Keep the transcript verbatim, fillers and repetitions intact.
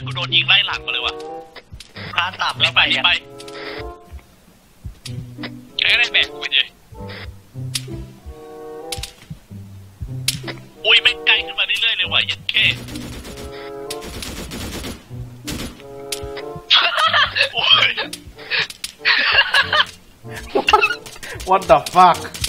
กูโดนยิงไล่หลังมาเลยว่ะคานต่ำแล้วไปไปใครก็ได้แบกกูไปเลยอุ้ยแม่งไกลขึ้นมาเรื่อยๆเลยว่ะยันเคโอ้ย What the fuck